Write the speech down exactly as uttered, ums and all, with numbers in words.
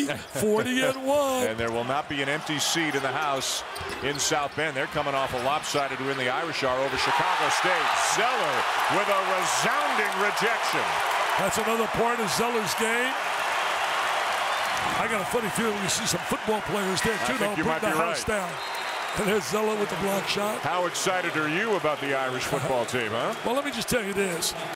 forty and one. And there will not be an empty seat in the house in South Bend. They're coming off a lopsided win. The Irish are over Chicago State. Zeller with a resounding rejection. That's another part of Zeller's game. I got a funny feeling we see some football players there too. They'll put the house right. down. And there's Zeller with the block shot. How excited are you about the Irish football team, huh? Well, let me just tell you this.